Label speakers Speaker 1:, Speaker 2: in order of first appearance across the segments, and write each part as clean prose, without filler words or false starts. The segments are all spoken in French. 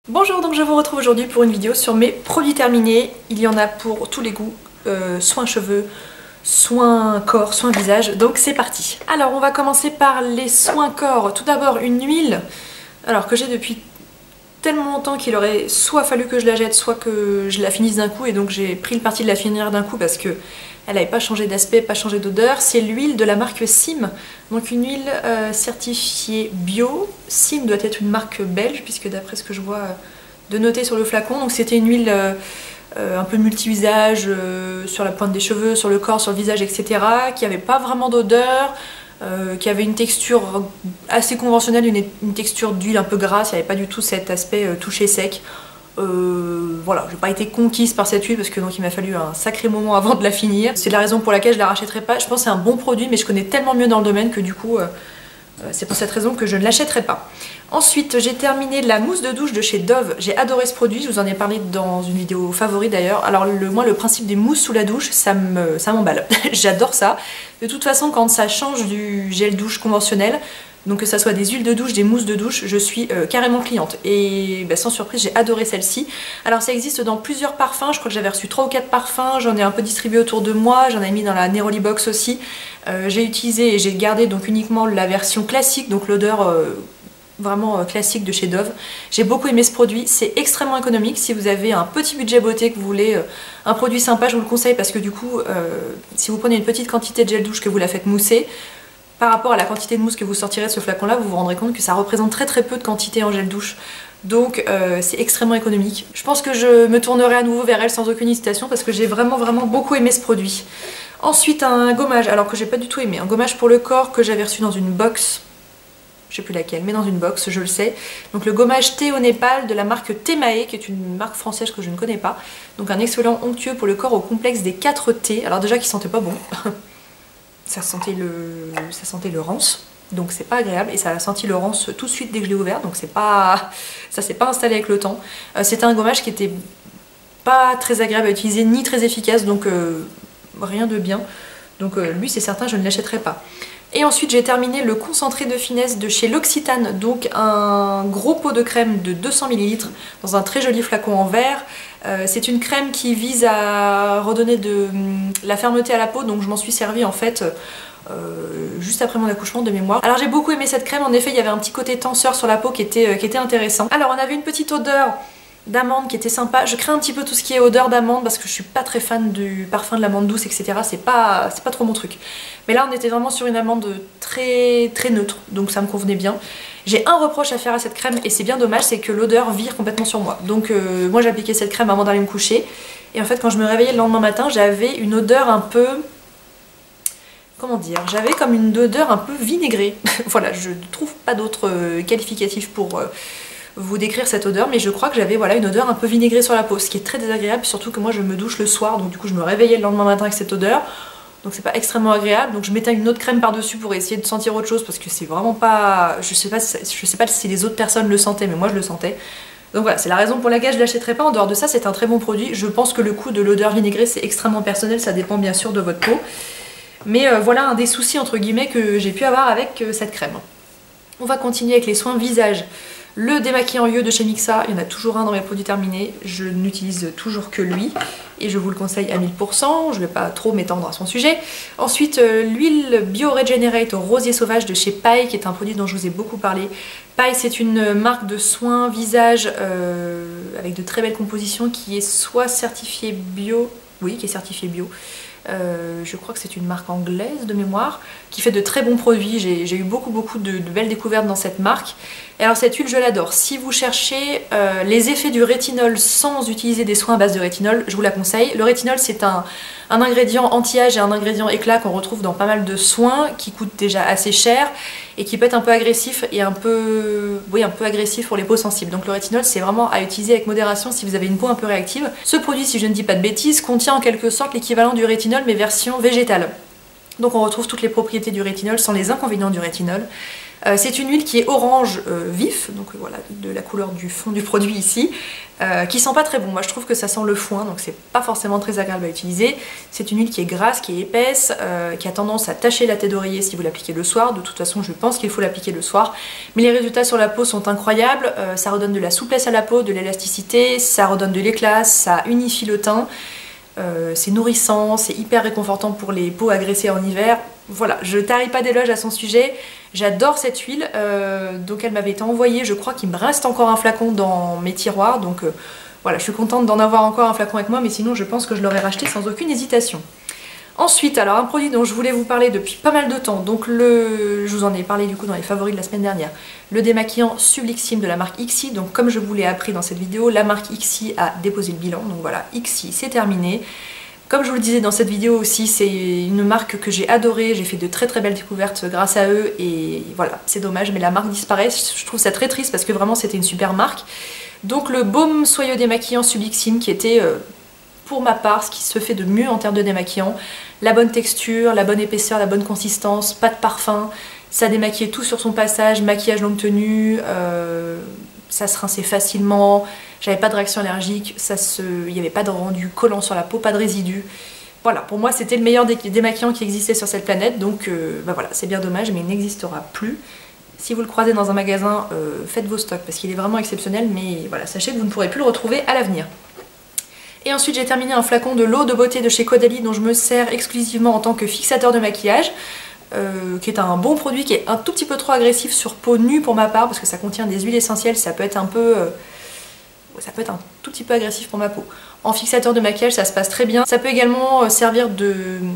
Speaker 1: Bonjour, donc je vous retrouve aujourd'hui pour une vidéo sur mes produits terminés. Il y en a pour tous les goûts, soins cheveux, soins corps, soins visage, donc c'est parti. Alors on va commencer par les soins corps. Tout d'abord une huile, alors que j'ai depuis tellement longtemps qu'il aurait soit fallu que je la jette, soit que je la finisse d'un coup, et donc j'ai pris le parti de la finir d'un coup parce que elle n'avait pas changé d'aspect, pas changé d'odeur. C'est l'huile de la marque Sim, donc une huile certifiée bio. Sim doit être une marque belge, puisque d'après ce que je vois de noter sur le flacon, donc c'était une huile un peu multi-usage, sur la pointe des cheveux, sur le corps, sur le visage, etc., qui n'avait pas vraiment d'odeur, qui avait une texture assez conventionnelle, une texture d'huile un peu grasse, il n'y avait pas du tout cet aspect touché sec. Voilà, j'ai pas été conquise par cette huile parce que donc il m'a fallu un sacré moment avant de la finir. C'est la raison pour laquelle je la rachèterai pas. Je pense que c'est un bon produit, mais je connais tellement mieux dans le domaine que du coup c'est pour cette raison que je ne l'achèterai pas. Ensuite, j'ai terminé la mousse de douche de chez Dove. J'ai adoré ce produit, je vous en ai parlé dans une vidéo favori d'ailleurs. Alors moi, le principe des mousses sous la douche, ça m'emballe. J'adore ça. De toute façon, quand ça change du gel douche conventionnel, donc que ça soit des huiles de douche, des mousses de douche, je suis carrément cliente. Et bah, sans surprise, j'ai adoré celle-ci. Alors ça existe dans plusieurs parfums, je crois que j'avais reçu 3 ou 4 parfums, j'en ai un peu distribué autour de moi, j'en ai mis dans la Neroli Box aussi. J'ai utilisé et j'ai gardé donc uniquement la version classique, donc l'odeur vraiment classique de chez Dove. J'ai beaucoup aimé ce produit, c'est extrêmement économique. Si vous avez un petit budget beauté, que vous voulez un produit sympa, je vous le conseille parce que du coup, si vous prenez une petite quantité de gel douche que vous la faites mousser, par rapport à la quantité de mousse que vous sortirez de ce flacon là, vous vous rendrez compte que ça représente très peu de quantité en gel douche. Donc c'est extrêmement économique. Je pense que je me tournerai à nouveau vers elle sans aucune hésitation parce que j'ai vraiment beaucoup aimé ce produit. Ensuite un gommage, alors que j'ai pas du tout aimé, un gommage pour le corps que j'avais reçu dans une box, je sais plus laquelle, mais dans une box, je le sais. Donc le gommage thé au Népal de la marque Temae, qui est une marque française que je ne connais pas. Donc un exfoliant onctueux pour le corps au complexe des 4 T. Alors déjà qui sentait pas bon. Ça sentait le rance, donc c'est pas agréable, et ça a senti le rance tout de suite dès que je l'ai ouvert, donc ça s'est pas installé avec le temps. C'était un gommage qui était pas très agréable à utiliser, ni très efficace, donc rien de bien. Donc lui c'est certain, je ne l'achèterai pas. Et ensuite j'ai terminé le concentré de finesse de chez L'Occitane, donc un gros pot de crème de 200 ml dans un très joli flacon en verre. C'est une crème qui vise à redonner de la fermeté à la peau, donc je m'en suis servie en fait juste après mon accouchement de mémoire. Alors j'ai beaucoup aimé cette crème, en effet il y avait un petit côté tenseur sur la peau qui était intéressant. Alors on avait une petite odeur d'amande qui était sympa. Je crains un petit peu tout ce qui est odeur d'amande parce que je suis pas très fan du parfum de l'amande douce, etc. C'est pas trop mon truc. Mais là on était vraiment sur une amande très neutre, donc ça me convenait bien. J'ai un reproche à faire à cette crème et c'est bien dommage, c'est que l'odeur vire complètement sur moi. Donc moi j'ai appliqué cette crème avant d'aller me coucher et en fait quand je me réveillais le lendemain matin j'avais une odeur un peu... Comment dire, j'avais comme une odeur un peu vinaigrée. Voilà, je ne trouve pas d'autres qualificatifs pour vous décrire cette odeur, mais je crois que j'avais voilà, une odeur un peu vinaigrée sur la peau, ce qui est très désagréable, surtout que moi je me douche le soir, donc du coup je me réveillais le lendemain matin avec cette odeur, donc c'est pas extrêmement agréable, donc je mettais une autre crème par dessus pour essayer de sentir autre chose, parce que c'est vraiment pas... Je sais pas si les autres personnes le sentaient, mais moi je le sentais. Donc voilà, c'est la raison pour laquelle je l'achèterai pas. En dehors de ça, c'est un très bon produit. Je pense que le coût de l'odeur vinaigrée c'est extrêmement personnel, ça dépend bien sûr de votre peau. Mais voilà un des soucis entre guillemets que j'ai pu avoir avec cette crème. On va continuer avec les soins visage. Le démaquillant yeux de chez Mixa, il y en a toujours un dans mes produits terminés, je n'utilise toujours que lui et je vous le conseille à 1000%, je ne vais pas trop m'étendre à son sujet. Ensuite l'huile Bio Regenerate au rosier sauvage de chez Paille, qui est un produit dont je vous ai beaucoup parlé. Paille c'est une marque de soins visage avec de très belles compositions qui est soit certifiée bio, oui qui est certifiée bio. Je crois que c'est une marque anglaise de mémoire qui fait de très bons produits. J'ai eu beaucoup de belles découvertes dans cette marque. Et alors cette huile je l'adore. Si vous cherchez les effets du rétinol sans utiliser des soins à base de rétinol, je vous la conseille. Le rétinol c'est un ingrédient anti-âge et un ingrédient éclat qu'on retrouve dans pas mal de soins, qui coûtent déjà assez cher et qui peut être un peu agressif et un peu agressif pour les peaux sensibles. Donc le rétinol c'est vraiment à utiliser avec modération si vous avez une peau un peu réactive. Ce produit, si je ne dis pas de bêtises, contient en quelque sorte l'équivalent du rétinol mais version végétale. Donc on retrouve toutes les propriétés du rétinol sans les inconvénients du rétinol. C'est une huile qui est orange vif, donc voilà, de la couleur du fond du produit ici, qui sent pas très bon. Moi je trouve que ça sent le foin, donc c'est pas forcément très agréable à utiliser. C'est une huile qui est grasse, qui est épaisse, qui a tendance à tacher la tête d'oreiller si vous l'appliquez le soir. De toute façon je pense qu'il faut l'appliquer le soir. Mais les résultats sur la peau sont incroyables, ça redonne de la souplesse à la peau, de l'élasticité, ça redonne de l'éclat, ça unifie le teint. C'est nourrissant, c'est hyper réconfortant pour les peaux agressées en hiver. Voilà, je tarie pas d'éloges à son sujet. J'adore cette huile, donc elle m'avait été envoyée, je crois qu'il me reste encore un flacon dans mes tiroirs, donc voilà, je suis contente d'en avoir encore un flacon avec moi, mais sinon je pense que je l'aurais racheté sans aucune hésitation. Ensuite, alors un produit dont je voulais vous parler depuis pas mal de temps, donc je vous en ai parlé du coup dans les favoris de la semaine dernière, le démaquillant Sublixime de la marque Ixi. Donc comme je vous l'ai appris dans cette vidéo, la marque Ixi a déposé le bilan, donc voilà, Ixi c'est terminé. Comme je vous le disais dans cette vidéo aussi, c'est une marque que j'ai adorée, j'ai fait de très très belles découvertes grâce à eux et voilà, c'est dommage mais la marque disparaît, je trouve ça très triste parce que vraiment c'était une super marque. Donc le baume soyeux démaquillant Sublixime qui était pour ma part ce qui se fait de mieux en termes de démaquillant, la bonne texture, la bonne épaisseur, la bonne consistance, pas de parfum, ça démaquillait tout sur son passage, maquillage longue tenue, ça se rinçait facilement, j'avais pas de réaction allergique, il n'y avait pas de rendu collant sur la peau, pas de résidus. Voilà, pour moi c'était le meilleur démaquillant qui existait sur cette planète, donc bah voilà, c'est bien dommage, mais il n'existera plus. Si vous le croisez dans un magasin, faites vos stocks parce qu'il est vraiment exceptionnel, mais voilà, sachez que vous ne pourrez plus le retrouver à l'avenir. Et ensuite j'ai terminé un flacon de l'eau de beauté de chez Caudalie dont je me sers exclusivement en tant que fixateur de maquillage. Qui est un bon produit qui est un tout petit peu trop agressif sur peau nue pour ma part parce que ça contient des huiles essentielles, ça peut être un tout petit peu agressif pour ma peau. En fixateur de maquillage ça se passe très bien. Ça peut également servir de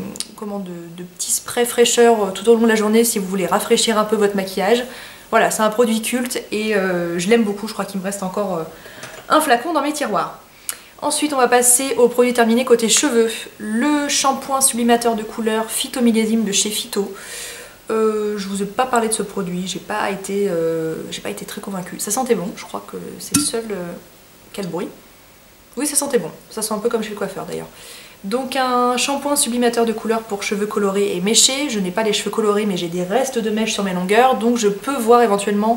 Speaker 1: petit spray fraîcheur tout au long de la journée si vous voulez rafraîchir un peu votre maquillage. Voilà, c'est un produit culte et je l'aime beaucoup, je crois qu'il me reste encore un flacon dans mes tiroirs. Ensuite on va passer au produit terminé côté cheveux, le shampoing sublimateur de couleur Phyto Millésime de chez Phyto. Je vous ai pas parlé de ce produit, j'ai pas été très convaincue. Ça sentait bon, je crois que c'est le seul... Quel bruit. Oui ça sentait bon, ça sent un peu comme chez le coiffeur d'ailleurs. Donc un shampoing sublimateur de couleur pour cheveux colorés et méchés. Je n'ai pas les cheveux colorés mais j'ai des restes de mèches sur mes longueurs, donc je peux voir éventuellement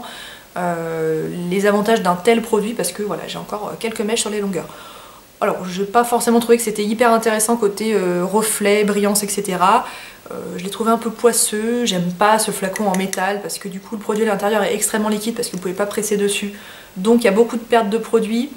Speaker 1: les avantages d'un tel produit parce que voilà, j'ai encore quelques mèches sur les longueurs. Alors, je n'ai pas forcément trouvé que c'était hyper intéressant côté reflet, brillance, etc. Je l'ai trouvé un peu poisseux, j'aime pas ce flacon en métal parce que du coup le produit à l'intérieur est extrêmement liquide parce que vous pouvez pas presser dessus. Donc il y a beaucoup de pertes de produits.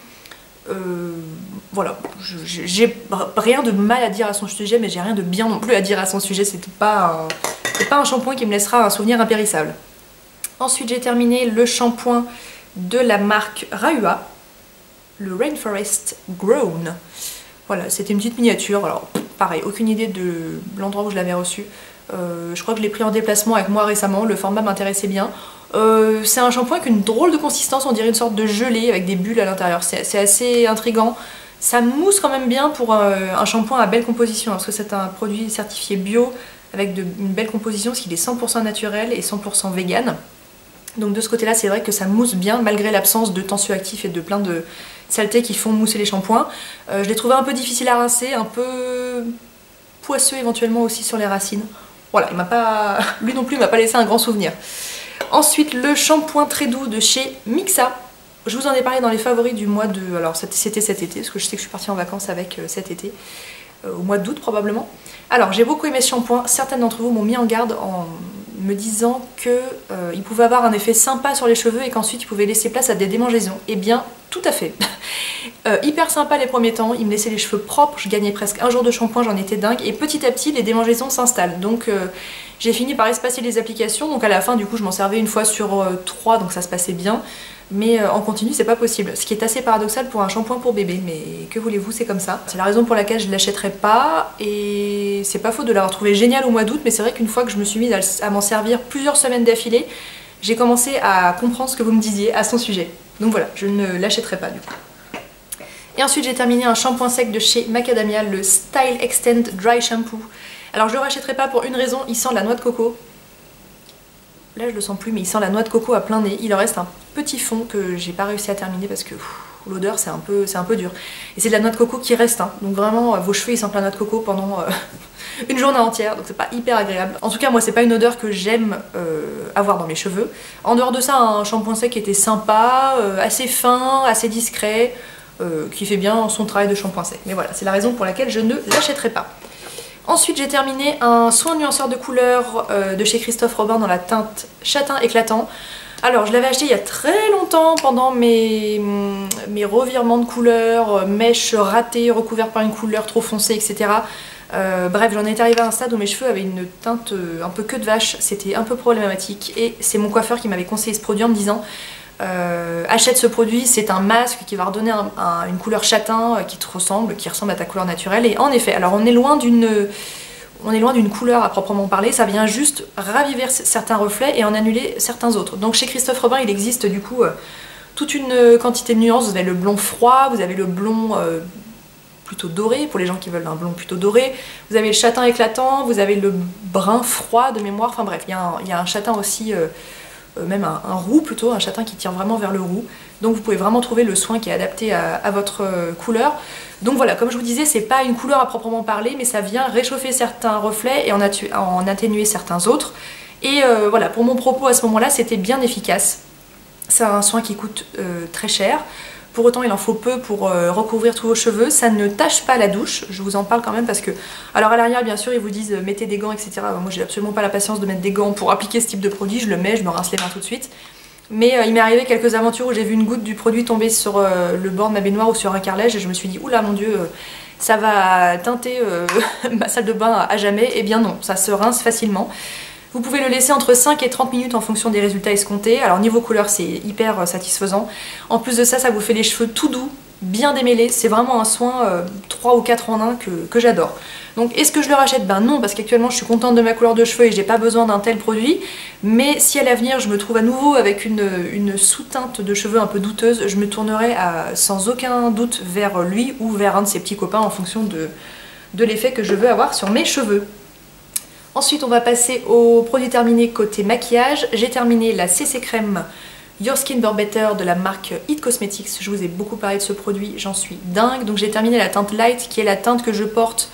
Speaker 1: Voilà, j'ai rien de mal à dire à son sujet, mais j'ai rien de bien non plus à dire à son sujet. C'est pas un shampoing qui me laissera un souvenir impérissable. Ensuite j'ai terminé le shampoing de la marque Rahua, le Rainforest Grown. Voilà, c'était une petite miniature, alors pareil, aucune idée de l'endroit où je l'avais reçu. Je crois que je l'ai pris en déplacement avec moi récemment, le format m'intéressait bien. C'est un shampoing avec une drôle de consistance, on dirait une sorte de gelée avec des bulles à l'intérieur, c'est assez intriguant. Ça mousse quand même bien pour un shampoing à belle composition, parce que c'est un produit certifié bio avec une belle composition, parce qu'il est 100% naturel et 100% vegan. Donc de ce côté là c'est vrai que ça mousse bien malgré l'absence de tensioactifs et de plein de saletés qui font mousser les shampoings. Je l'ai trouvé un peu difficile à rincer, un peu poisseux éventuellement aussi sur les racines. Voilà, lui non plus il m'a pas laissé un grand souvenir. Ensuite le shampoing très doux de chez Mixa. Je vous en ai parlé dans les favoris du mois de... Alors c'était cet été, parce que je sais que je suis partie en vacances avec cet été. Au mois d'août probablement. Alors j'ai beaucoup aimé ce shampoing, certaines d'entre vous m'ont mis en garde en me disant qu'il pouvait avoir un effet sympa sur les cheveux et qu'ensuite il pouvait laisser place à des démangeaisons. Eh bien tout à fait. Hyper sympa les premiers temps, il me laissait les cheveux propres, je gagnais presque un jour de shampoing, j'en étais dingue et petit à petit les démangeaisons s'installent. Donc j'ai fini par espacer les applications, donc à la fin du coup je m'en servais une fois sur 3 donc ça se passait bien. Mais en continu c'est pas possible, ce qui est assez paradoxal pour un shampoing pour bébé, mais que voulez-vous, c'est comme ça. C'est la raison pour laquelle je l'achèterai pas, et c'est pas faux de l'avoir trouvé génial au mois d'août, mais c'est vrai qu'une fois que je me suis mise à m'en servir plusieurs semaines d'affilée, j'ai commencé à comprendre ce que vous me disiez à son sujet. Donc voilà, je ne l'achèterai pas du coup. Et ensuite j'ai terminé un shampoing sec de chez Macadamia, le Style Extend Dry Shampoo. Alors je le rachèterai pas pour une raison, il sent la noix de coco. Là je le sens plus, mais il sent la noix de coco à plein nez. Il en reste un petit fond que j'ai pas réussi à terminer parce que l'odeur c'est un peu dur. Et c'est de la noix de coco qui reste, hein. Donc vraiment vos cheveux ils sentent la noix de coco pendant une journée entière, donc c'est pas hyper agréable. En tout cas moi c'est pas une odeur que j'aime avoir dans mes cheveux. En dehors de ça, un shampoing sec qui était sympa, assez fin, assez discret, qui fait bien son travail de shampoing sec. Mais voilà, c'est la raison pour laquelle je ne l'achèterai pas. Ensuite j'ai terminé un soin nuanceur de couleur de chez Christophe Robin dans la teinte châtain éclatant. Alors je l'avais acheté il y a très longtemps pendant mes revirements de couleurs, mèches ratées recouvertes par une couleur trop foncée, etc. Bref, j'en étais arrivée à un stade où mes cheveux avaient une teinte un peu queue de vache, c'était un peu problématique et c'est mon coiffeur qui m'avait conseillé ce produit en me disant achète ce produit, c'est un masque qui va redonner une couleur châtain qui ressemble à ta couleur naturelle. Et en effet, alors on est loin d'une couleur à proprement parler, ça vient juste raviver certains reflets et en annuler certains autres. Donc chez Christophe Robin il existe du coup toute une quantité de nuances. Vous avez le blond froid, vous avez le blond plutôt doré, pour les gens qui veulent un blond plutôt doré, vous avez le châtain éclatant, vous avez le brun froid de mémoire, enfin bref, il y a un châtain aussi, même un roux plutôt, un châtain qui tire vraiment vers le roux. Donc vous pouvez vraiment trouver le soin qui est adapté à votre couleur. Donc voilà, comme je vous disais, c'est pas une couleur à proprement parler, mais ça vient réchauffer certains reflets et en atténuer certains autres. Et voilà, pour mon propos à ce moment-là, c'était bien efficace. C'est un soin qui coûte très cher. Pour autant, il en faut peu pour recouvrir tous vos cheveux. Ça ne tâche pas la douche, je vous en parle quand même parce que... Alors à l'arrière, bien sûr, ils vous disent mettez des gants, etc. Moi, j'ai absolument pas la patience de mettre des gants pour appliquer ce type de produit. Je le mets, je me rince les mains tout de suite. Mais il m'est arrivé quelques aventures où j'ai vu une goutte du produit tomber sur le bord de ma baignoire ou sur un carrelage et je me suis dit oula mon dieu, ça va teinter ma salle de bain à jamais. Eh bien non, ça se rince facilement. Vous pouvez le laisser entre 5 et 30 minutes en fonction des résultats escomptés. Alors niveau couleur c'est hyper satisfaisant. En plus de ça, ça vous fait les cheveux tout doux, bien démêlés. C'est vraiment un soin 3 ou 4 en 1 que j'adore. Donc est-ce que je le rachète? Ben non, parce qu'actuellement je suis contente de ma couleur de cheveux et j'ai pas besoin d'un tel produit. Mais si à l'avenir je me trouve à nouveau avec une sous-teinte de cheveux un peu douteuse, je me tournerai sans aucun doute vers lui ou vers un de ses petits copains en fonction de l'effet que je veux avoir sur mes cheveux. Ensuite on va passer au produit terminé côté maquillage. J'ai terminé la CC Crème Your Skin Burn Better de la marque It Cosmetics. Je vous ai beaucoup parlé de ce produit, j'en suis dingue. Donc j'ai terminé la teinte Light qui est la teinte que je porte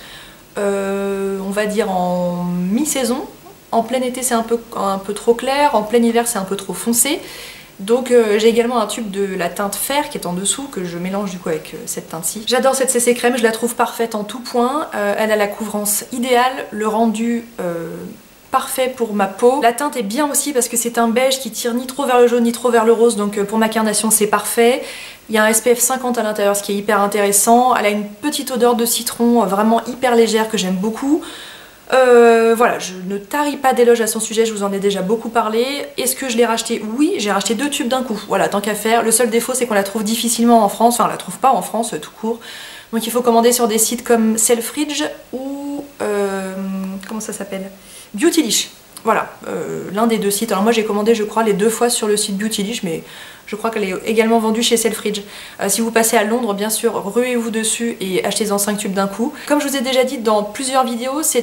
Speaker 1: on va dire en mi-saison. En plein été c'est un peu trop clair, en plein hiver c'est un peu trop foncé. Donc j'ai également un tube de la teinte Fer qui est en dessous que je mélange du coup avec cette teinte-ci. J'adore cette CC Crème, je la trouve parfaite en tout point. Elle a la couvrance idéale, le rendu parfait pour ma peau. La teinte est bien aussi parce que c'est un beige qui tire ni trop vers le jaune ni trop vers le rose, donc pour ma carnation c'est parfait. Il y a un SPF 50 à l'intérieur, ce qui est hyper intéressant. Elle a une petite odeur de citron vraiment hyper légère que j'aime beaucoup. Voilà, je ne tarie pas d'éloges à son sujet, je vous en ai déjà beaucoup parlé. Est-ce que je l'ai racheté? Oui, j'ai racheté 2 tubes d'un coup. Voilà, tant qu'à faire. Le seul défaut c'est qu'on la trouve difficilement en France, enfin on la trouve pas en France tout court. Donc il faut commander sur des sites comme Selfridge ou comment ça s'appelle, Beautylish. Voilà, l'un des deux sites. Alors moi j'ai commandé je crois les 2 fois sur le site Beautylish, mais je crois qu'elle est également vendue chez Selfridge. Si vous passez à Londres, bien sûr, ruez-vous dessus et achetez-en 5 tubes d'un coup. Comme je vous ai déjà dit dans plusieurs vidéos, c'est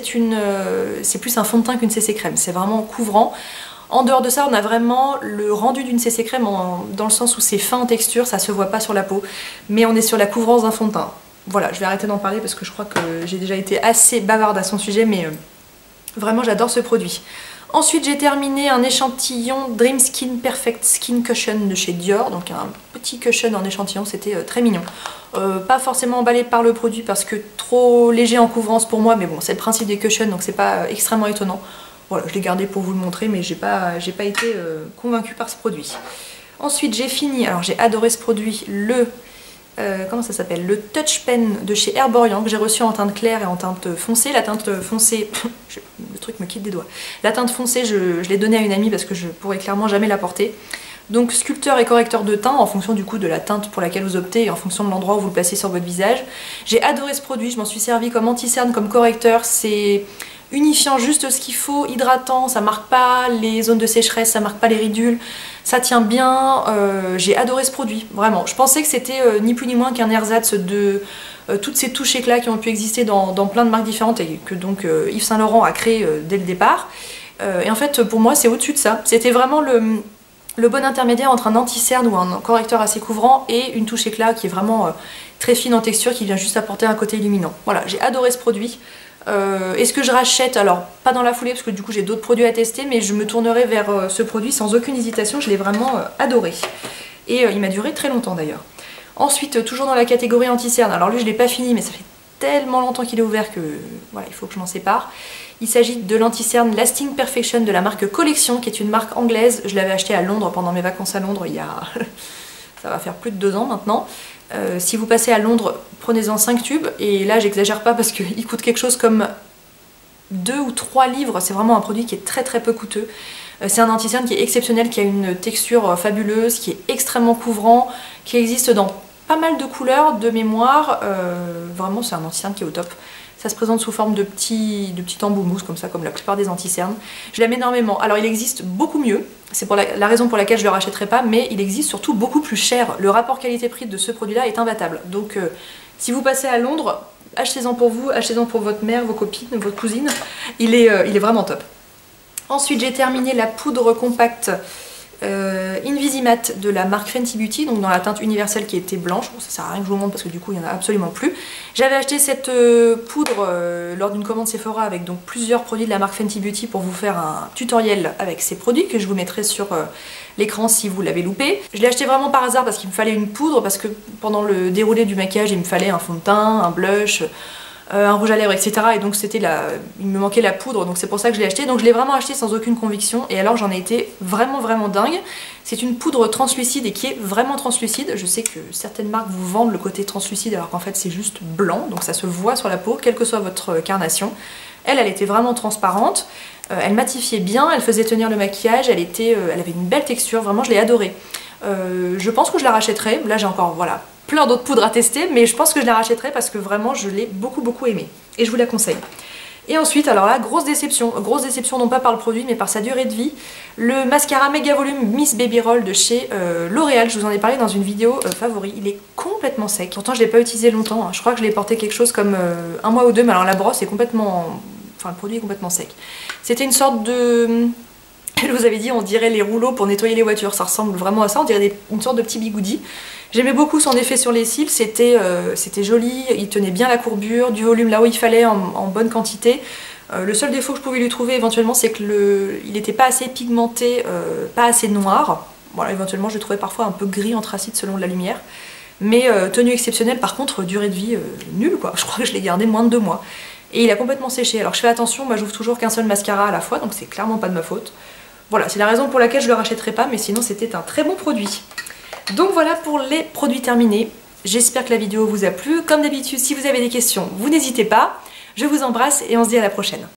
Speaker 1: plus un fond de teint qu'une CC crème. C'est vraiment couvrant. En dehors de ça, on a vraiment le rendu d'une CC crème dans le sens où c'est fin en texture, ça se voit pas sur la peau, mais on est sur la couvrance d'un fond de teint. Voilà, je vais arrêter d'en parler parce que je crois que j'ai déjà été assez bavarde à son sujet, mais vraiment j'adore ce produit. Ensuite j'ai terminé un échantillon Dream Skin Perfect Skin Cushion de chez Dior, donc un petit cushion en échantillon, c'était très mignon. Pas forcément emballé par le produit parce que trop léger en couvrance pour moi, mais bon c'est le principe des cushions donc c'est pas extrêmement étonnant. Voilà, je l'ai gardé pour vous le montrer mais j'ai pas été convaincue par ce produit. Ensuite j'ai fini, alors j'ai adoré ce produit, comment ça s'appelle, le Touch Pen de chez Herborian que j'ai reçu en teinte claire et en teinte foncée. La teinte foncée, le truc me quitte des doigts. La teinte foncée, je l'ai donnée à une amie parce que je pourrais clairement jamais la porter. Donc sculpteur et correcteur de teint en fonction du coup de la teinte pour laquelle vous optez et en fonction de l'endroit où vous le placez sur votre visage. J'ai adoré ce produit, je m'en suis servi comme anti-cerne, comme correcteur. C'est unifiant juste ce qu'il faut, hydratant, ça marque pas les zones de sécheresse, ça marque pas les ridules, ça tient bien. J'ai adoré ce produit, vraiment. Je pensais que c'était ni plus ni moins qu'un ersatz de toutes ces touches éclats qui ont pu exister dans plein de marques différentes et que donc Yves Saint Laurent a créé dès le départ. Et en fait pour moi c'est au-dessus de ça. C'était vraiment le bon intermédiaire entre un anti-cerne ou un correcteur assez couvrant et une touche éclat qui est vraiment très fine en texture, qui vient juste apporter un côté illuminant. Voilà, j'ai adoré ce produit. Est-ce que je rachète? Alors pas dans la foulée parce que du coup j'ai d'autres produits à tester, mais je me tournerai vers ce produit sans aucune hésitation. Je l'ai vraiment adoré et il m'a duré très longtemps d'ailleurs. Ensuite, toujours dans la catégorie anti-cerne, alors lui je l'ai pas fini mais ça fait tellement longtemps qu'il est ouvert que voilà, il faut que je m'en sépare. Il s'agit de l'anti-cerne Lasting Perfection de la marque Collection, qui est une marque anglaise. Je l'avais acheté à Londres pendant mes vacances à Londres il y a... ça va faire plus de 2 ans maintenant. Si vous passez à Londres, prenez-en 5 tubes. Et là, j'exagère pas parce qu'il coûte quelque chose comme 2 ou 3 livres. C'est vraiment un produit qui est très très peu coûteux. C'est un anti-cerne qui est exceptionnel, qui a une texture fabuleuse, qui est extrêmement couvrant, qui existe dans pas mal de couleurs, de mémoire. Vraiment, c'est un anti-cerne qui est au top. Ça se présente sous forme de petits embouts mousse, comme ça, comme la plupart des anti-cernes. Je l'aime énormément. Alors, il existe beaucoup mieux. C'est pour la raison pour laquelle je ne le rachèterai pas, mais il existe surtout beaucoup plus cher. Le rapport qualité-prix de ce produit-là est imbattable. Donc, si vous passez à Londres, achetez-en pour vous, achetez-en pour votre mère, vos copines, votre cousine. Il est vraiment top. Ensuite, j'ai terminé la poudre compacte Invisimatte de la marque Fenty Beauty, donc dans la teinte universelle qui était blanche. Bon, ça sert à rien que je vous montre parce que du coup il n'y en a absolument plus. J'avais acheté cette poudre lors d'une commande Sephora avec donc plusieurs produits de la marque Fenty Beauty pour vous faire un tutoriel avec ces produits que je vous mettrai sur l'écran si vous l'avez loupé. Je l'ai acheté vraiment par hasard parce qu'il me fallait une poudre, parce que pendant le déroulé du maquillage il me fallait un fond de teint, un blush, un rouge à lèvres, etc. Et donc il me manquait la poudre, donc c'est pour ça que je l'ai acheté. Donc je l'ai vraiment acheté sans aucune conviction, et alors j'en ai été vraiment dingue. C'est une poudre translucide et qui est vraiment translucide. Je sais que certaines marques vous vendent le côté translucide alors qu'en fait c'est juste blanc, donc ça se voit sur la peau, quelle que soit votre carnation. Elle était vraiment transparente, elle matifiait bien, elle faisait tenir le maquillage, elle avait une belle texture, vraiment je l'ai adorée. Je pense que je la rachèterai. Là j'ai encore voilà, plein d'autres poudres à tester, mais je pense que je la rachèterai parce que vraiment je l'ai beaucoup aimée et je vous la conseille. Et ensuite, alors là, grosse déception non pas par le produit mais par sa durée de vie, le mascara méga volume Miss Baby Roll de chez L'Oréal. Je vous en ai parlé dans une vidéo favori, il est complètement sec. Pourtant je l'ai pas utilisé longtemps, hein. Je crois que je l'ai porté quelque chose comme 1 mois ou 2, mais alors la brosse est complètement... Enfin le produit est complètement sec. C'était une sorte de... Je vous avais dit, on dirait les rouleaux pour nettoyer les voitures, ça ressemble vraiment à ça, on dirait une sorte de petit bigoudi. J'aimais beaucoup son effet sur les cils, c'était joli, il tenait bien la courbure, du volume là où il fallait en bonne quantité. Le seul défaut que je pouvais lui trouver éventuellement, c'est qu'il n'était pas assez pigmenté, pas assez noir. Voilà, éventuellement je le trouvais parfois un peu gris anthracite selon la lumière. Mais tenue exceptionnelle, par contre durée de vie nulle quoi, je crois que je l'ai gardé moins de 2 mois. Et il a complètement séché, alors je fais attention, moi j'ouvre toujours qu'un seul mascara à la fois, donc c'est clairement pas de ma faute. Voilà, c'est la raison pour laquelle je le rachèterai pas, mais sinon c'était un très bon produit. Donc voilà pour les produits terminés. J'espère que la vidéo vous a plu. Comme d'habitude, si vous avez des questions, vous n'hésitez pas. Je vous embrasse et on se dit à la prochaine.